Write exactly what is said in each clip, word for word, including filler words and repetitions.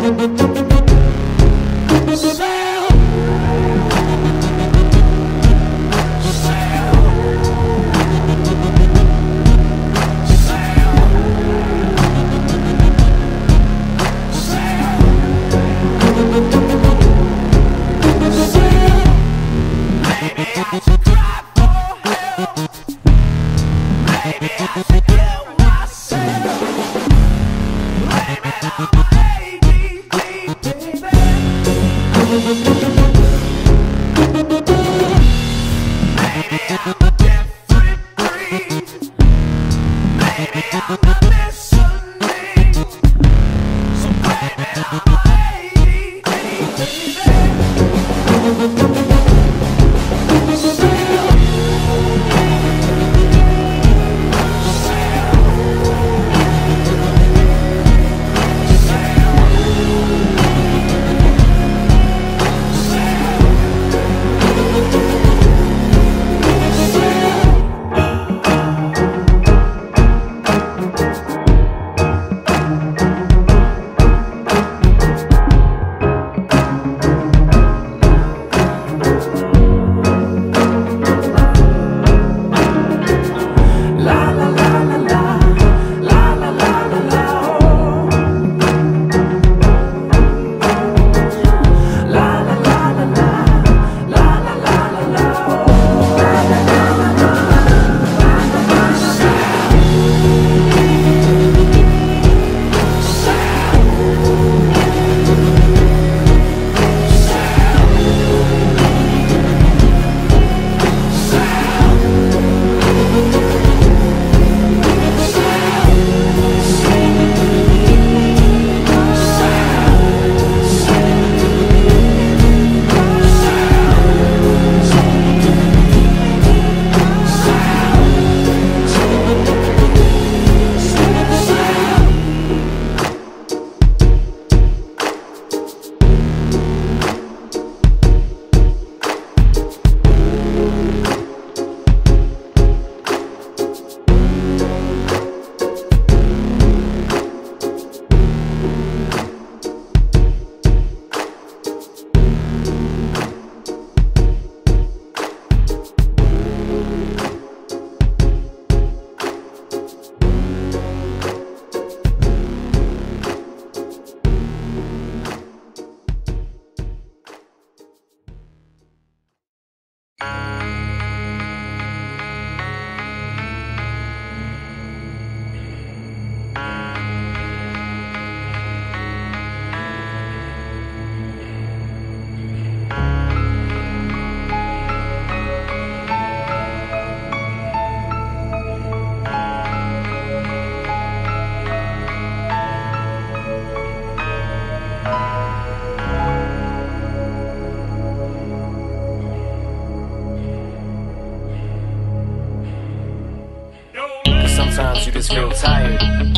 Sometimes you just feel tired,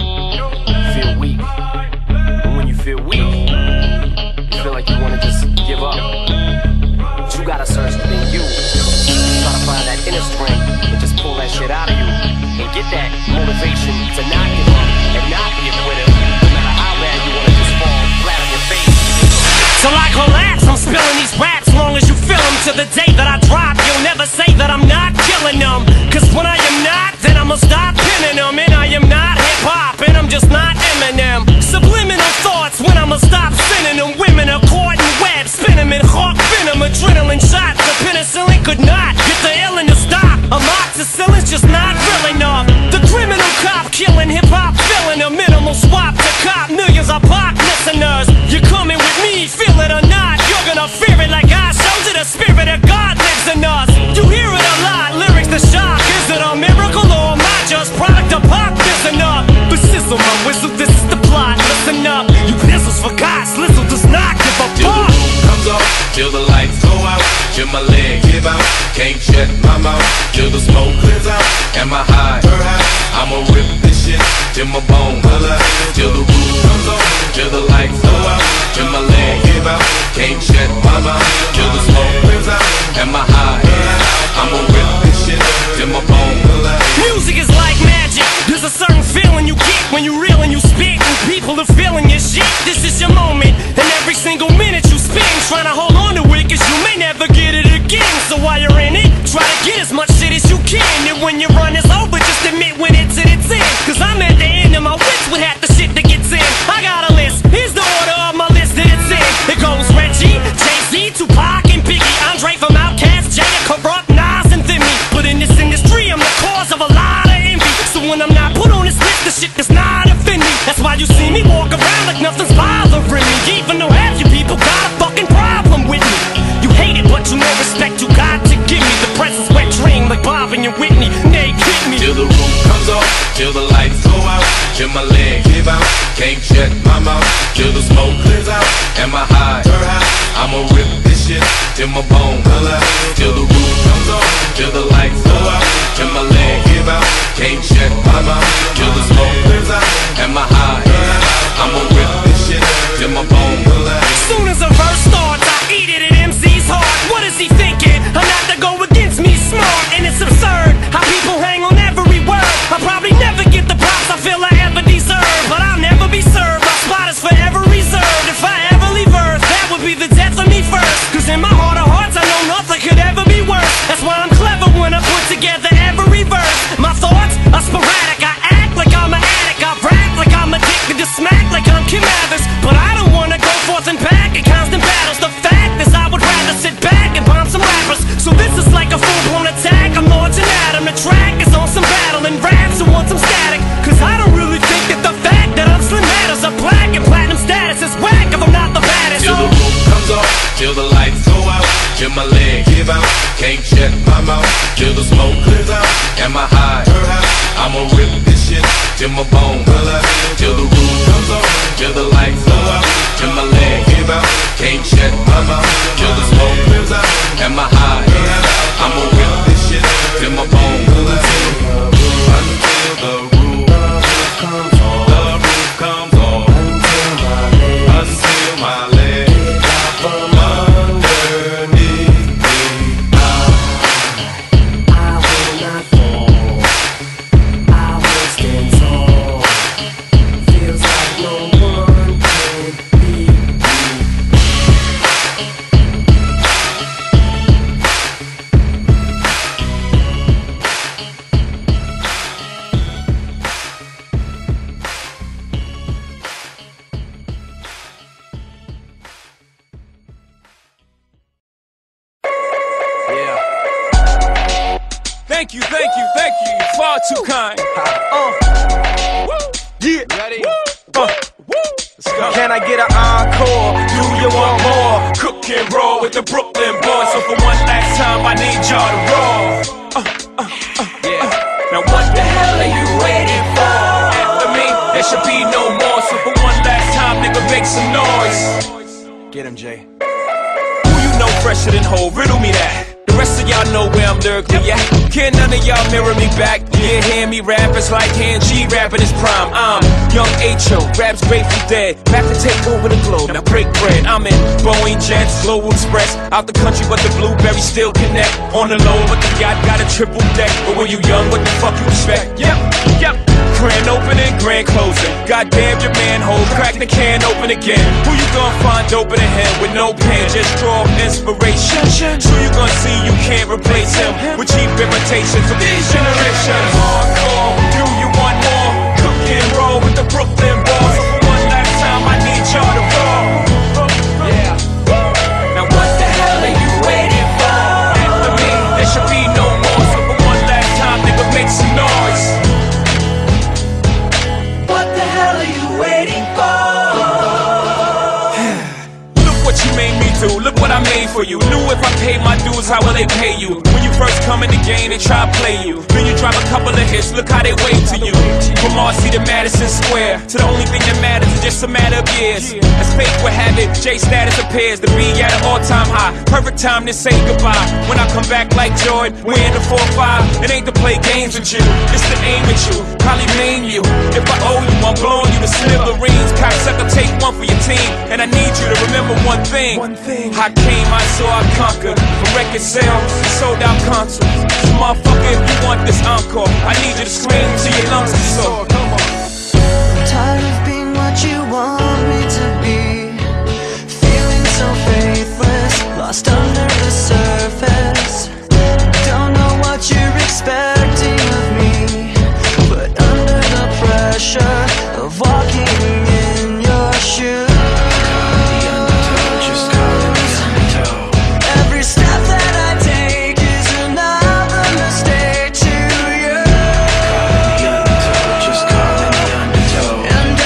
feel weak, and when you feel weak, you feel like you want to just give up. But you gotta search within you, try to find that inner strength and just pull that shit out of you and get that motivation to not give up and not be a quitter, no matter how bad you want to just fall flat on your face. Till I collapse, I'm spilling these raps long as you feel them. To the day that I drop, you'll never say that I'm not killing them, cause when I am not, then I'ma stop pinning them. And I am not hip-hop, and I'm just not Eminem. Subliminal thoughts when I'ma stop sending them. Women are caught in web, spin them in hawk venom. Adrenaline shots, the penicillin could not get the illin' to stop. Amoxicillin's just not real enough. The criminal cop killing hip-hop, filling a minimal swap to cop millions of pop listeners. You're coming with me, feel it or not, you're gonna fear it like I showed you. The spirit of God lives in us. You hear it a lot, lyrics to shock. Is it a miracle or am I just product of pop? Listen up, but sizzle my whistle, this is the plot. Listen up, you pistols for God, Slizzle does not give a fuck. Till the roof comes off, till the lights go out, till my leg give out, can't shut my mouth, till the smoke clears out. Am I high? I'ma rip this shit till my bone holler. Till the roof comes off, till the lights go out, till my leg give out, can't shut my mouth, till the smoke clears out. Am I high? I'ma rip this shit till my bone holler. Music is like magic. There's a certain feeling you get when you reel and you spit, and people are feeling your shit. This is your moment. Am I high? I'ma rip this shit till my bone, till the roof comes on, till the lights go out, till my leg give out, can't shut my mouth, till the smoke clears out. Am I high? I'ma rip this shit till my bone. Soon as a verse starts, I eat it at M C's heart. What is he thinking? I'm not to go against me, smart, and it's absurd how people hang on every word. I'll probably never get the props I feel I ever deserve, but I'll never be served. My spot is forever reserved. If I ever leave Earth, that would be the death of me first. Cause in my heart of hearts, I know nothing could ever be worse. That's why I'm clever when I put together every verse. My thoughts are sporadic. I act like I'm an addict. I rap like I'm addicted to smack like I'm Kim Mathers. But I don't wanna go forth and back in constant battles. The fact is I would rather sit back and bomb some rappers. So this is like a full-blown attack. I'm launching at 'em. The track is on some battle and raps who want some static. Cause I don't really think that the fact that I'm slim matters. A black and platinum status is whack if I'm not the baddest. Till the roof comes off, till the lights go out, till my leg give out, can't shut my mouth, till the smoke clears out. Am I high? I'ma rip this shit till my bone, till the roof comes off, till the lights go out, till my leg give out, can't shut my mouth, till the smoke clears out. Am I high? I'ma rip this shit till my bone, until the roof comes off, the roof comes off, until my leg from underneath me. I will not fall, I will stand tall. Feels like no one can beat me. Yeah. Thank you, thank you, thank you. You're far too kind. Uh. Woo. Yeah. Ready? Uh. Let's go. Can I get an encore? Do you want more? Cook and roll with the Brooklyn boys. So for one last time, I need y'all to roll. Uh, uh, uh, yeah. Uh. Now what the hell are you waiting for? After me, there should be no more. So for one last time, nigga, make some noise. Get him, Jay. Who you know fresher than Ho? Riddle me that. The rest of y'all know where I'm lyrically at. Can none of y'all mirror me back? Yeah, hear me rap, it's like hand G rapping his prime. I'm young H O, raps Grateful Dead, back to take over the globe, now break bread. I'm in Boeing Jets, Global Express, out the country but the blueberries still connect. On the low but the yacht got a triple deck. But when you young, what the fuck you expect? Yep, yep. Grand opening, grand closing. Goddamn your manhole, crack the can open again. Who you gonna find open in him with no pen? Just draw inspiration. Who you gonna see you can't replace him with cheap imitations of these generations? Hardcore, do you want more? Cook and roll with the Brooklyn boys. One last time, I need y'all to roll. Yeah. Now what the hell are you waiting for? After me, there should be no more. So for one last time, nigga, make some noise. What the hell are you waiting for? Look what you made me do, look what I made for you. Knew if I paid my dues, how will they pay you? When you first come in the game, they try to play you. Then you drop a couple of hits, look how they wait to you. From Marcy to Madison Square, to the only thing that matters is just a matter of years. As fate would have it, J status appears to be at an all-time high. Perfect time to say goodbye. When I come back like Jordan, we're in the four five. It ain't to play games with you, it's to aim at you. Probably maim you. If I owe you, I'm blowing you to smithereens. Cocksucker, take one for your team. And I need you to remember one thing. One thing. I came, I saw, I conquered. From record sales, sold out concerts. So motherfucker, if you want this encore, I need you to scream till your lungs are sore. Come on. I'm tired of being what you want me to be. Feeling so faithless, lost under the surface. Don't know what you're expecting of me, but under the pressure of walking in your shoes, every step that I take is another mistake to you. And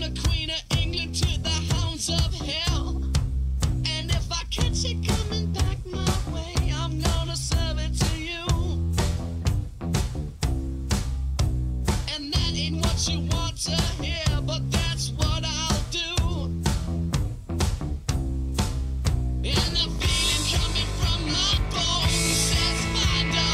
the Queen of England to the hounds of hell. And if I catch it coming back my way, I'm gonna serve it to you. And that ain't what you want to hear, but that's what I'll do. And the feeling coming from my bones says find a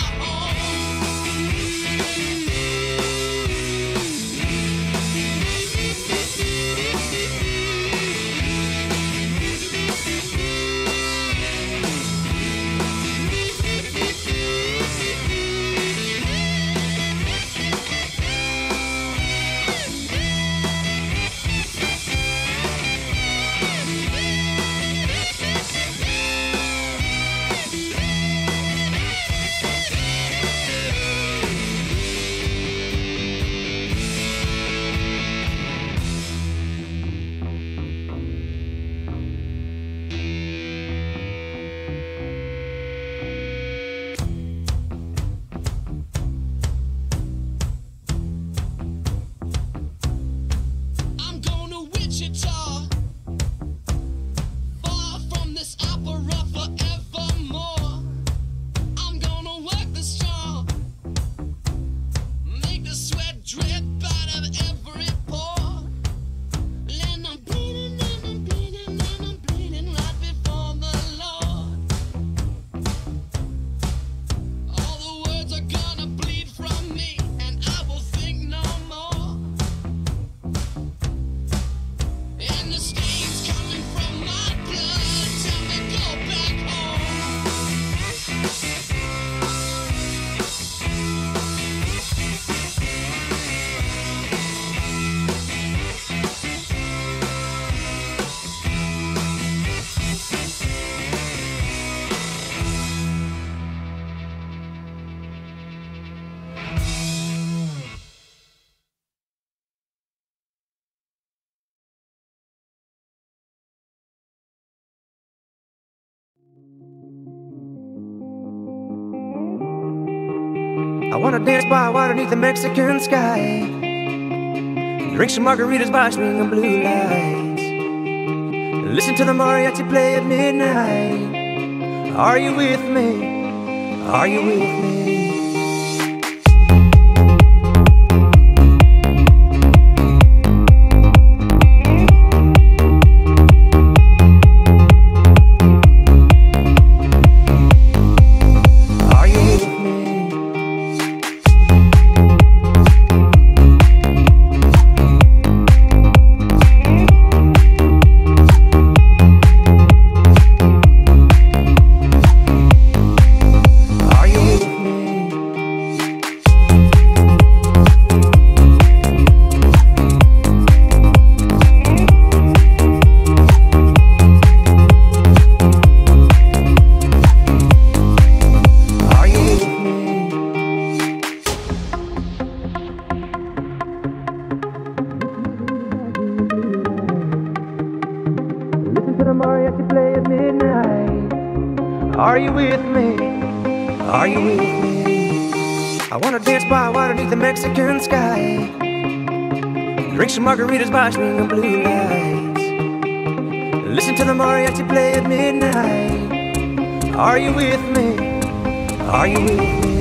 I wanna dance by water beneath the Mexican sky, drink some margaritas by swinging blue lights, listen to the mariachi play at midnight. Are you with me? Are you with me? Are you with me? Are you with me? I wanna dance by water beneath the Mexican sky, drink some margaritas by swinging blue lights, listen to the mariachi play at midnight. Are you with me? Are you with me?